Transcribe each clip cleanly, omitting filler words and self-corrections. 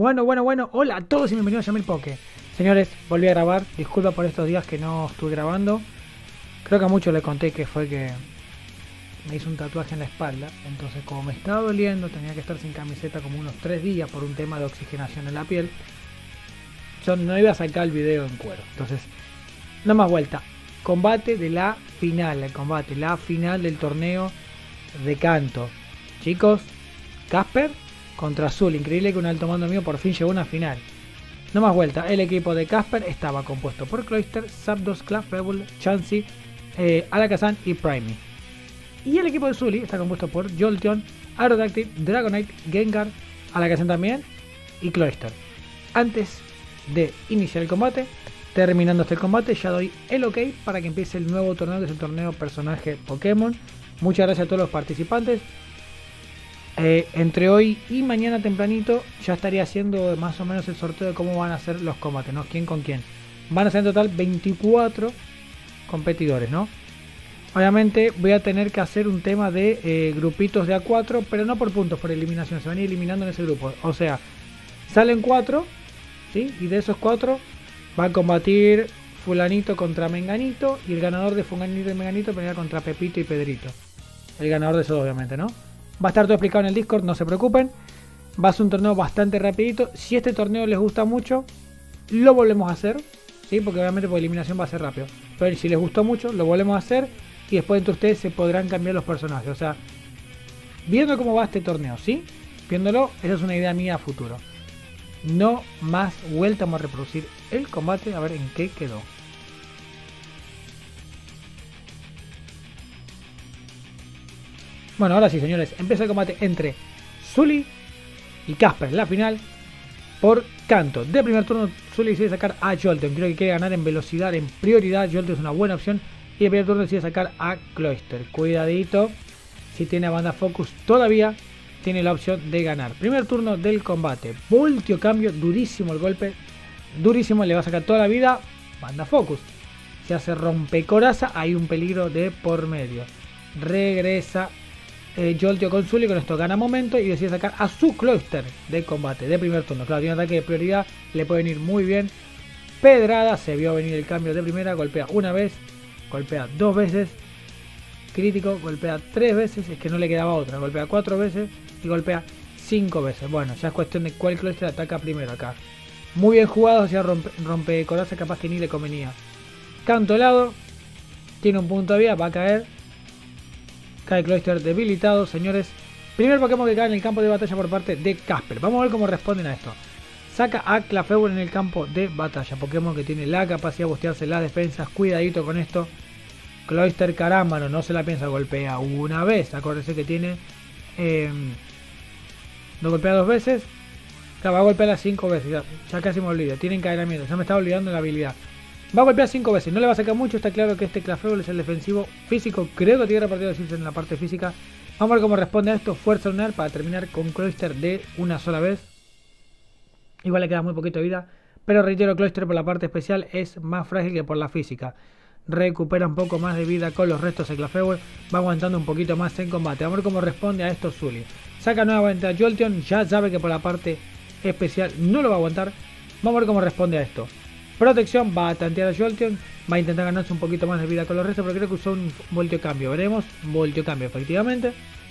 Bueno, hola a todos y bienvenidos a Yamil Poke. Señores, volví a grabar, disculpa por estos días que no estuve grabando. Creo que a muchos les conté que fue que me hice un tatuaje en la espalda. Entonces como me estaba doliendo, tenía que estar sin camiseta como unos 3 días por un tema de oxigenación en la piel. Yo no iba a sacar el video en cuero. Entonces, no más vuelta. Combate de la final, la final del torneo de Kanto. Chicos, Casper contra Azul. Increíble que un alto mando mío por fin llegó a una final. No más vuelta. El equipo de Casper estaba compuesto por Cloyster, Zapdos, Clefable, Chansey, Alakazam y Primey. Y el equipo de Zully está compuesto por Jolteon, Aerodactyl, Dragonite, Gengar, Alakazam también y Cloyster. Antes de iniciar el combate, terminando este combate, ya doy el ok para que empiece el nuevo torneo, que es el torneo personaje Pokémon. Muchas gracias a todos los participantes. Entre hoy y mañana tempranito ya estaría haciendo más o menos el sorteo de cómo van a ser los combates, ¿no? ¿Quién con quién? Van a ser en total 24 competidores, ¿no? Obviamente voy a tener que hacer un tema de grupitos de A4, pero no por puntos, por eliminación. Se van a ir eliminando en ese grupo. O sea, salen 4, ¿sí? Y de esos 4 va a combatir fulanito contra menganito. Y el ganador de fulanito y menganito peleará contra Pepito y Pedrito. El ganador de esos, obviamente, ¿no? Va a estar todo explicado en el Discord, no se preocupen. Va a ser un torneo bastante rapidito. Si este torneo les gusta mucho, lo volvemos a hacer, ¿sí? Porque obviamente por eliminación va a ser rápido. Pero si les gustó mucho, lo volvemos a hacer. Y después entre ustedes se podrán cambiar los personajes. O sea, viendo cómo va este torneo, ¿sí? Viéndolo, esa es una idea mía a futuro. No más vuelta, vamos a reproducir el combate. A ver en qué quedó. Bueno, ahora sí, señores, empieza el combate entre Zully y Casper, la final por Kanto. De primer turno, Zully decide sacar a Jolteon. Creo que quiere ganar en velocidad, en prioridad. Jolteon es una buena opción. Y de primer turno decide sacar a Cloyster. Cuidadito, si tiene a Banda Focus todavía tiene la opción de ganar. Primer turno del combate. Voltio cambio, durísimo el golpe. Durísimo, le va a sacar toda la vida. Banda Focus. Se hace rompecoraza, hay un peligro de por medio. Regresa Jolteon con Zully, con esto gana momento y decide sacar a su Cloyster de combate, de primer turno. Claro, tiene un ataque de prioridad, le puede venir muy bien. Pedrada, se vio venir el cambio de primera, golpea una vez, golpea 2 veces, crítico, golpea 3 veces, es que no le quedaba otra, golpea 4 veces y golpea 5 veces. Bueno, ya es cuestión de cuál Cloyster ataca primero acá. Muy bien jugado, hacia rompe coraza, capaz que ni le convenía. Kanto helado, tiene un punto de vida, va a caer. Cae Cloyster debilitado, señores. Primer Pokémon que cae en el campo de batalla por parte de Casper. Vamos a ver cómo responden a esto. Saca a Clefable en el campo de batalla. Pokémon que tiene la capacidad de bustearse las defensas. Cuidadito con esto. Cloyster carámbano, no se la piensa, golpea una vez. Acuérdense que tiene... no golpea 2 veces. Va a golpear las 5 veces. Ya casi me olvido. Tiene encadenamiento. Ya me estaba olvidando la habilidad. Va a golpear 5 veces, no le va a sacar mucho, está claro que este Clefable es el defensivo físico, creo que tiene repartido decirse en la parte física. Vamos a ver cómo responde a esto, fuerza lunar para terminar con Cloyster de una sola vez. Igual le queda muy poquito de vida, pero reitero, Cloyster por la parte especial es más frágil que por la física. Recupera un poco más de vida con los restos de Clefable, va aguantando un poquito más en combate. Vamos a ver cómo responde a esto Zully. Saca nuevamente a Jolteon, ya sabe que por la parte especial no lo va a aguantar. Vamos a ver cómo responde a esto. Protección, va a tantear a Jolteon, va a intentar ganarse un poquito más de vida con los restos, pero creo que usó un voltio cambio. Veremos, voltio cambio efectivamente.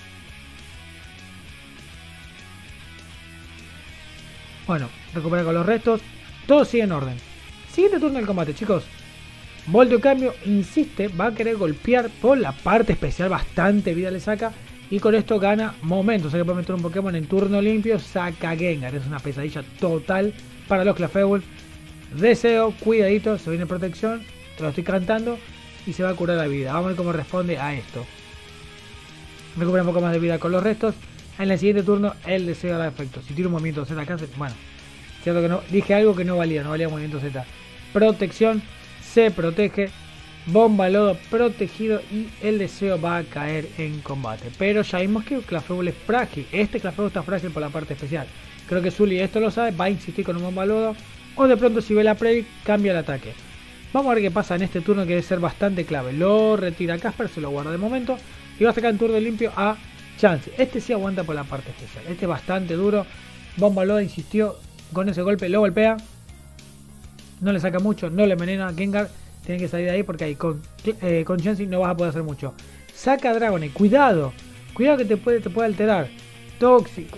Bueno, recupera con los restos, todo sigue en orden. Siguiente turno del combate, chicos. Voltio cambio, insiste, va a querer golpear por la parte especial, bastante vida le saca. Y con esto gana momentos, o sea que puede meter un Pokémon en turno limpio, saca Gengar. Es una pesadilla total para los Clefable. Deseo, cuidadito, se viene protección, te lo estoy cantando y se va a curar la vida. Vamos a ver cómo responde a esto. Recupera un poco más de vida con los restos. En el siguiente turno el deseo hará efecto. Si tiro un movimiento Z acá, bueno, cierto que no, dije algo que no valía movimiento Z. Protección, se protege, bomba lodo protegido y el deseo va a caer en combate. Pero ya vimos que el Clefable es frágil, este Clefable está frágil por la parte especial. Creo que Zully esto lo sabe, va a insistir con un bomba lodo. O de pronto si ve la predict cambia el ataque. Vamos a ver qué pasa en este turno que debe ser bastante clave. Lo retira Casper, se lo guarda de momento. Y va a sacar en turno limpio a Chansey. Este sí aguanta por la parte especial. Este es bastante duro. Bomba Loda insistió. Con ese golpe lo golpea. No le saca mucho, no le envenena. Gengar tiene que salir de ahí porque ahí con Chansey no vas a poder hacer mucho. Saca a Dragonite, cuidado. Cuidado que te puede alterar. Tóxico.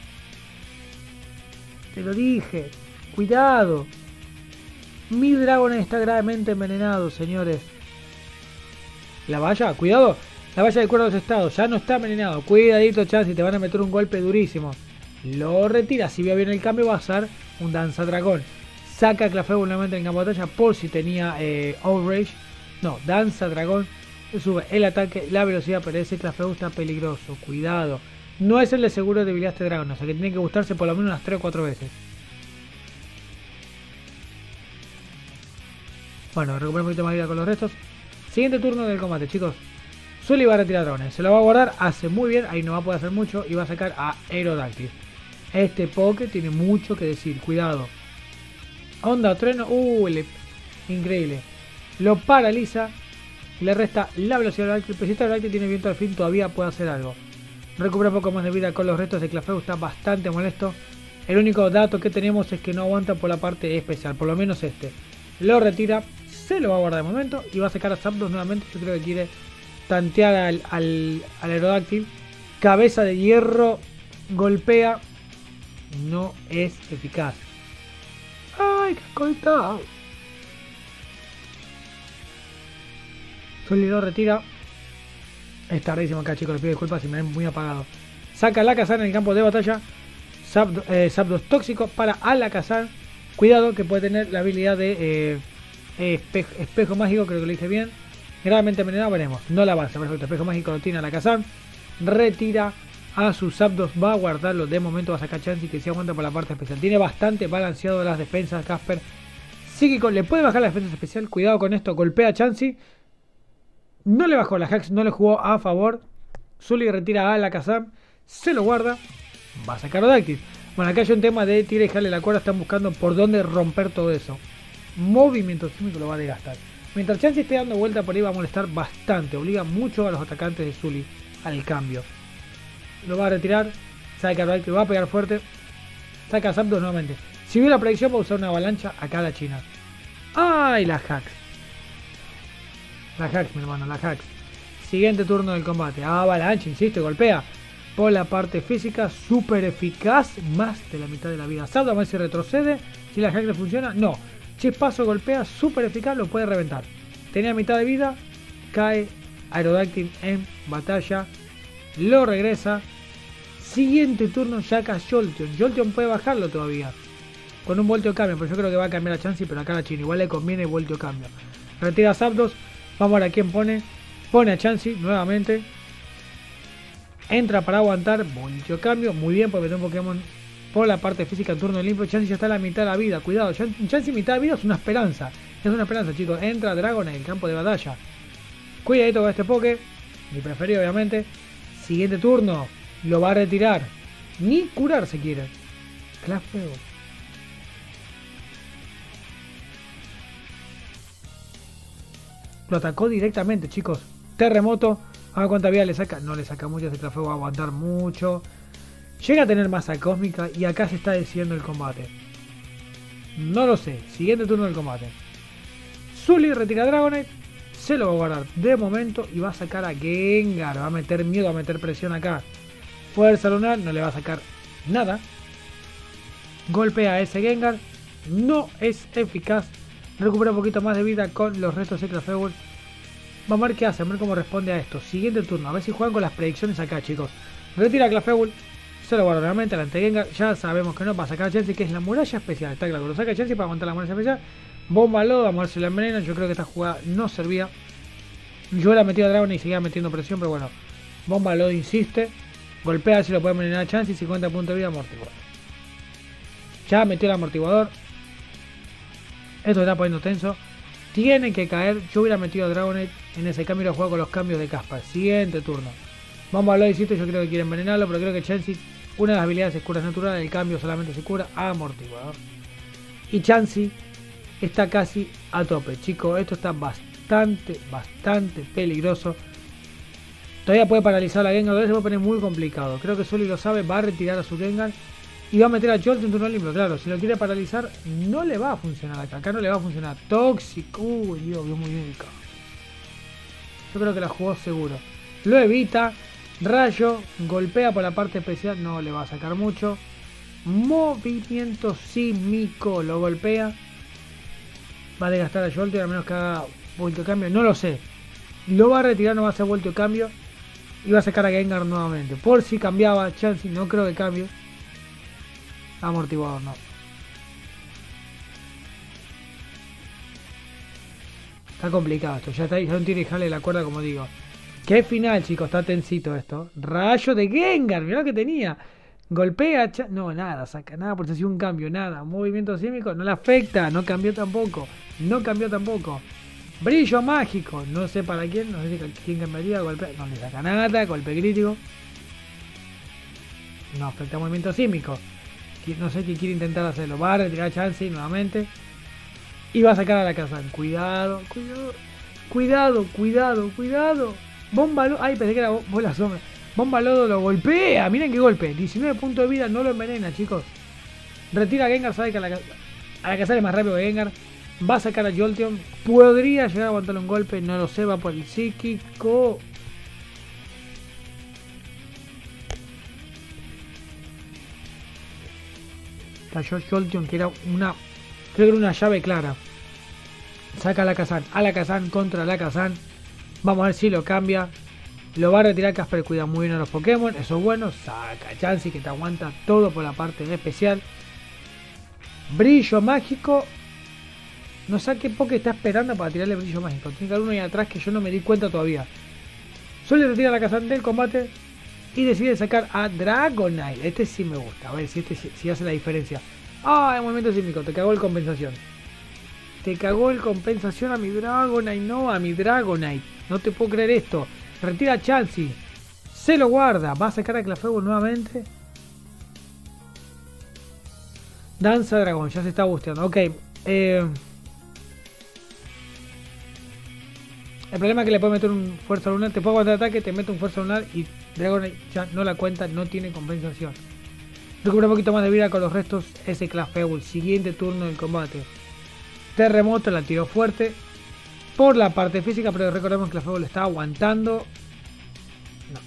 Te lo dije. Cuidado. Mi Dragonite está gravemente envenenado, señores. La valla, cuidado. La valla de cuernos estados. Ya no está envenenado. Cuidadito, Chansey. Te van a meter un golpe durísimo. Lo retira. Si ve bien el cambio va a ser un Danza Dragón. Saca a Clefairy nuevamente en campo de batalla por si tenía Outrage. No, Danza Dragón. Sube el ataque, la velocidad, pero ese Clefairy está peligroso. Cuidado. No es el de seguro de debilidad este dragón. O sea que tiene que gustarse por lo menos unas 3 o 4 veces. Bueno, recupera un poquito más de vida con los restos. Siguiente turno del combate, chicos. Sully va a retirar dragones. Se lo va a guardar. Hace muy bien. Ahí no va a poder hacer mucho. Y va a sacar a Aerodactyl. Este Poké tiene mucho que decir. Cuidado. Onda o trueno. Increíble. Lo paraliza. Le resta la velocidad del Aerodactyl. Pero si este Aerodactyl tiene viento al fin, todavía puede hacer algo. Recupera un poco más de vida con los restos de Clefairy. Está bastante molesto. El único dato que tenemos es que no aguanta por la parte especial. Por lo menos este. Lo retira. Se lo va a guardar de momento. Y va a sacar a Zapdos nuevamente. Yo creo que quiere tantear al Aerodactyl. Cabeza de hierro. Golpea. No es eficaz. ¡Ay, qué cortado! Sully lo retira. Es tardísimo acá, chicos. Les pido disculpas si me ven muy apagado. Saca a Alakazam en el campo de batalla. Zapdos tóxico para Alakazam. Cuidado que puede tener la habilidad de espejo mágico. Creo que lo dije bien. Gravemente envenenado, veremos. No la avanza. Perfecto. Espejo mágico lo tiene Alakazam. Retira a sus Zapdos. Va a guardarlo. De momento va a sacar Chansey que se aguanta por la parte especial. Tiene bastante balanceado las defensas. Casper. Psíquico. Le puede bajar la defensa especial. Cuidado con esto. Golpea a Chansey. No le bajó la Hax, no le jugó a favor. Sully retira a Alakazam. Se lo guarda. Va a sacar a Aerodactyl. Bueno, acá hay un tema de tira y jale la cuerda. Están buscando por dónde romper todo eso. Movimiento químico lo va a desgastar. Mientras Chansey esté dando vuelta por ahí va a molestar bastante. Obliga mucho a los atacantes de Sully al cambio. Lo va a retirar. Saca a Aerodactyl, va a pegar fuerte. Saca a Zapdos nuevamente. Si vio la predicción va a usar una avalancha acá a la China. ¡Ay, la Hax! La Hax, mi hermano, la Hax. Siguiente turno del combate. Avalancha, insiste, golpea. Por la parte física, súper eficaz. Más de la mitad de la vida. Saldo a ver si retrocede. Si la Hax le funciona, no. Chispazo golpea, súper eficaz, lo puede reventar. Tenía mitad de vida. Cae Aerodactyl en batalla. Lo regresa. Siguiente turno, saca Jolteon. Jolteon puede bajarlo todavía. Con un volteo cambio, pero yo creo que va a cambiar a Chansey, pero acá a la China. Igual le conviene volteo cambio. Retira a Zapdos. Vamos a ver a quién pone. Pone a Chansey nuevamente. Entra para aguantar. Volteo cambio. Muy bien, porque tengo un Pokémon por la parte física en turno limpio. Chansey ya está a la mitad de la vida. Cuidado. Chansey mitad de vida es una esperanza. Es una esperanza, chicos. Entra Dragon en el campo de batalla. Cuidadito con este Poké. Mi preferido, obviamente. Siguiente turno. Lo va a retirar. Ni curar se quiere. Clefairy. Lo atacó directamente, chicos. Terremoto. A ver cuánta vida le saca. No le saca mucho. Ese Clefairy va a aguantar mucho. Llega a tener masa cósmica. Y acá se está decidiendo el combate. No lo sé. Siguiente turno del combate. Sully retira a Dragonite. Se lo va a guardar de momento. Y va a sacar a Gengar. Va a meter miedo. Va a meter presión acá. Fuerza lunar. No le va a sacar nada. Golpea a ese Gengar. No es eficaz. Recupera un poquito más de vida con los restos de Clefairy. Vamos a ver qué hace, a ver cómo responde a esto. Siguiente turno, a ver si juegan con las predicciones acá, chicos. Retira a Clefairy, se lo guarda nuevamente al Gengar. Ya sabemos que no, va a sacar a Chansey, que es la muralla especial. Está claro, lo saca a Chansey para aguantar la muralla especial. Bomba lodo, vamos a ver si la envenena. Yo creo que esta jugada no servía. Yo la metí a Dragon y seguía metiendo presión, pero bueno. Bomba lodo insiste. Golpea si lo puede envenenar a Chansey, 50 puntos de vida, amortiguador. Ya metió el amortiguador. Esto está poniendo tenso. Tiene que caer. Yo hubiera metido a Dragonite en ese cambio y lo juego con los cambios de Casper. Siguiente turno. Vamos a lo yo creo que quiere envenenarlo, pero creo que Chansey, una de las habilidades es cura natural, el cambio solamente se cura amortiguador. Y Chansey está casi a tope, chicos. Esto está bastante peligroso. Todavía puede paralizar a la Gengar, se puede poner muy complicado. Creo que Sully lo sabe, va a retirar a su Gengar. Y va a meter a Jolt en turno limpio. Claro, si lo quiere paralizar, no le va a funcionar acá. Acá no le va a funcionar. Tóxico. Uy, Dios, vio muy bien el caos. Yo creo que la jugó seguro. Lo evita. Rayo. Golpea por la parte especial. No le va a sacar mucho. Movimiento sísmico. Lo golpea. Va a desgastar a Jolteon, a menos que haga vuelto de cambio. No lo sé. Lo va a retirar, no va a hacer vuelto de cambio. Y va a sacar a Gengar nuevamente. Por si cambiaba Chansey, no creo que cambie. Amortiguador, no. Está complicado esto. Ya no tiene que dejarle la cuerda, como digo. Qué final, chicos. Está tensito esto. Rayo de Gengar. Mirá lo que tenía. Golpea. No, nada. Saca nada por si hacía un cambio. Nada. Movimiento sísmico. No le afecta. No cambió tampoco. No cambió tampoco. Brillo mágico. No sé para quién. No sé quién cambiaría. Golpea. No le saca nada. Golpe crítico. No afecta movimiento sísmico. No sé qué quiere intentar hacerlo. Va a retirar Chansey nuevamente. Y va a sacar a la casa. Cuidado, cuidado. Cuidado, cuidado, cuidado. Bomba lodo. Ay, pensé que era bola sombra. Bomba lodo lo golpea. Miren qué golpe. 19 puntos de vida. No lo envenena, chicos. Retira a Gengar. Sabe que a la casa es más rápido que Gengar. Va a sacar a Jolteon. Podría llegar a aguantarle un golpe. No lo sé. Va por el psíquico. Cayó Jolteon, que era una... Creo que era una llave clara. Saca a la Kazan contra la Kazan. Vamos a ver si lo cambia. Lo va a retirar Casper, cuida muy bien a los Pokémon. Eso es bueno. Saca a Chansey, que te aguanta todo por la parte especial. Brillo mágico. No sé qué Poké está esperando para tirarle brillo mágico. Tiene que haber uno ahí atrás que yo no me di cuenta todavía. Suele retirar a la Kazan del combate. Y decide sacar a Dragonite. Este sí me gusta. A ver si si hace la diferencia. Ah, el movimiento sísmico. Te cagó el compensación. Te cagó el compensación a mi Dragonite. No, a mi Dragonite. No te puedo creer esto. Retira a Chansey. Se lo guarda. Va a sacar a Clefairy nuevamente. Danza Dragón. Ya se está busteando. Ok. El problema es que le puede meter un fuerza lunar. Te puedo aguantar ataque, te mete un fuerza lunar y Dragonite ya no la cuenta, no tiene compensación. Recupera un poquito más de vida con los restos ese Clefairy. Siguiente turno del combate. Terremoto, la tiró fuerte por la parte física, pero recordemos que Clefairy está aguantando. No.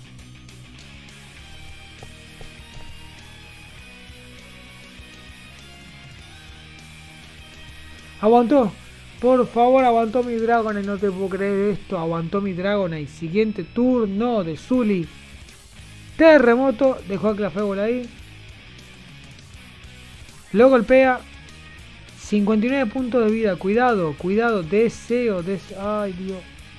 Aguantó. Por favor, aguantó mi Dragonite. No te puedo creer esto. Aguantó mi Dragonite. Siguiente turno de Zully. Terremoto. Dejó a Clefairy ahí. Lo golpea. 59 puntos de vida. Cuidado, cuidado. Deseo. Ay, Dios.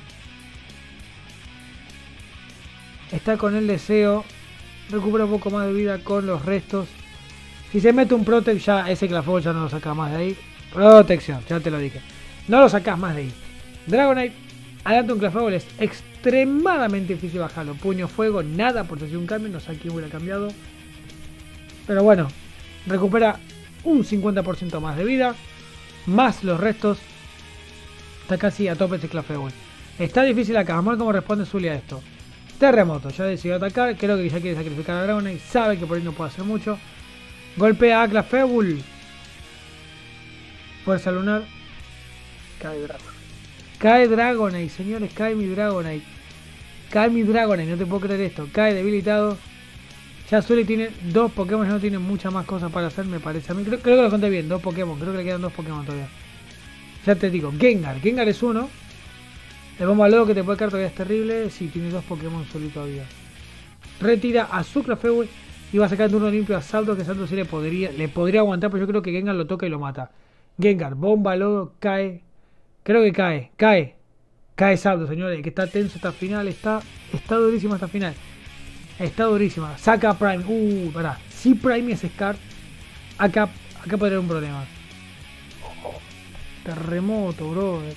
Está con el deseo. Recupera un poco más de vida con los restos. Si se mete un Protect, ya ese Clefairy ya no lo saca más de ahí. Protección, ya te lo dije. No lo sacas más de ahí. Dragonite, adelante un Clefairy, es extremadamente difícil bajarlo. Puño fuego, nada por si hacía un cambio, no sé a quién hubiera cambiado. Pero bueno, recupera un 50% más de vida, más los restos. Está casi a tope este Clefairy. Está difícil acá, vamos a ver cómo responde Zully a esto. Terremoto, ya decidió atacar, creo que ya quiere sacrificar a Dragonite, sabe que por ahí no puede hacer mucho. Golpea a Clefairy. Fuerza lunar. Cae Dragonite. Cae Dragonite, señores, cae mi Dragonite. Cae mi Dragonite, no te puedo creer esto. Cae debilitado. Ya Zully tiene dos Pokémon, ya no tiene muchas más cosas para hacer, me parece a mí. Creo que lo conté bien, dos Pokémon. Creo que le quedan dos Pokémon todavía. Ya te digo, Gengar. Gengar es uno. El bomba lodo que te puede caer todavía es terrible. Sí, tiene dos Pokémon Zully todavía. Retira a su Clefairy y va a sacar el turno limpio a Salto, que Salto sí le podría aguantar, pero yo creo que Gengar lo toca y lo mata. Gengar, bomba lodo, cae. Creo que cae. Cae Salto, señores, que está tenso esta final. Está durísima esta final. Está durísima. Saca a Prime. Pará. Si Prime es Scar, acá podría haber un problema. Terremoto, brother.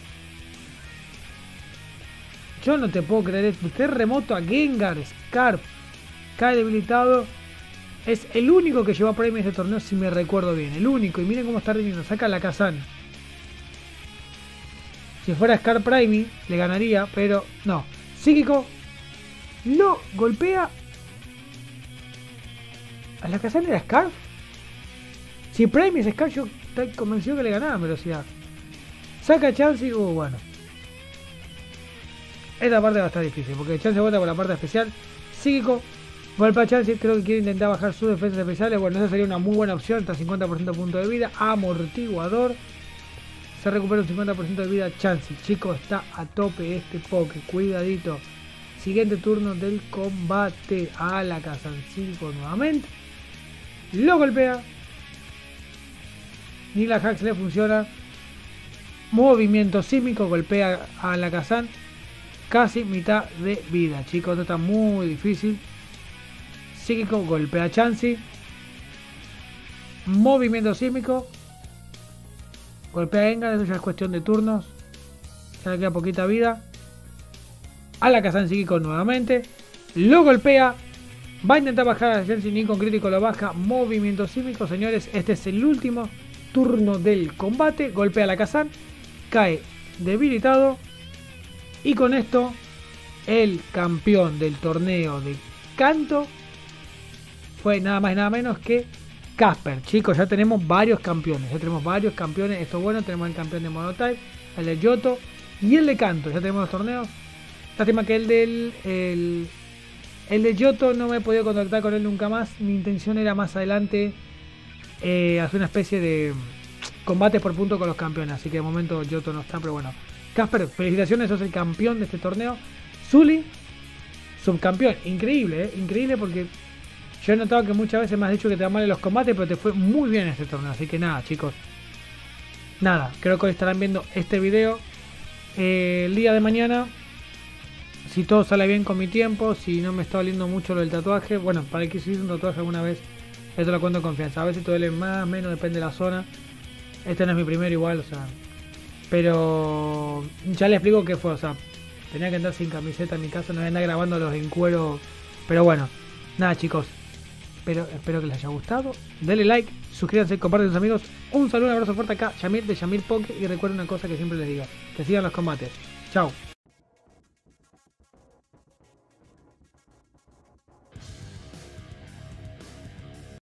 Yo no te puedo creer esto. Terremoto a Gengar. Scar. Cae debilitado. Es el único que llevó a Prime en este torneo, si me recuerdo bien. El único. Y miren cómo está rindiendo. Saca a la Kazan. Si fuera Scar Prime, le ganaría, pero no. Psíquico. No, golpea. ¿A la Kazan era Scarf? Si Prime es Scar, yo estoy convencido que le ganaba en velocidad. Saca Chansey, bueno. Esta parte va a estar difícil, porque Chansey vuelta por la parte especial. Psíquico, golpea a Chansey, creo que quiere intentar bajar sus defensas especiales. Bueno, esa sería una muy buena opción, está 50% de punto de vida. Amortiguador. Se recupera un 50% de vida Chansey. Chicos, está a tope este Poké, cuidadito. Siguiente turno del combate. A la Kazan Psíquico nuevamente. Lo golpea. Ni la Hacks le funciona. Movimiento sísmico, golpea a la Kazan. Casi mitad de vida, chicos. Esto está muy difícil. Psíquico, golpea a Chansey. Movimiento sísmico. Golpea a Engar, eso ya es cuestión de turnos. Ya le queda poquita vida. A la Kazan Psíquico nuevamente. Lo golpea. Va a intentar bajar a Chansey, ni con crítico lo baja. Movimiento sísmico, señores. Este es el último turno del combate. Golpea a la Kazan. Cae debilitado. Y con esto, el campeón del torneo de Kanto fue nada más y nada menos que Casper. Chicos, ya tenemos varios campeones. Esto es bueno, tenemos el campeón de Monotype, el de Johto y el de Kanto. Ya tenemos los torneos. Lástima que el de Johto no me he podido contactar con él nunca más. Mi intención era más adelante hacer una especie de combates por punto con los campeones. Así que de momento Johto no está, pero bueno. Casper, felicitaciones, sos el campeón de este torneo. Zully, subcampeón. Increíble, increíble, porque yo he notado que muchas veces me has dicho que te van mal en los combates, pero te fue muy bien en este torneo. Así que nada, chicos. Nada, creo que hoy estarán viendo este video. El día de mañana, si todo sale bien con mi tiempo, si no me está doliendo mucho lo del tatuaje. Bueno, para el que se hizo un tatuaje alguna vez, esto lo cuento en confianza. A veces te duele más, menos, depende de la zona. Este no es mi primero igual, o sea... Pero ya les explico qué fue, o sea, tenía que andar sin camiseta en mi casa, no voy a andar grabándolos en cuero. Pero bueno, nada chicos, espero que les haya gustado. Denle like, suscríbanse, compartan con sus amigos. Un saludo, un abrazo fuerte acá, Yamir de Yamir Poké. Y recuerden una cosa que siempre les digo, que sigan los combates. Chao.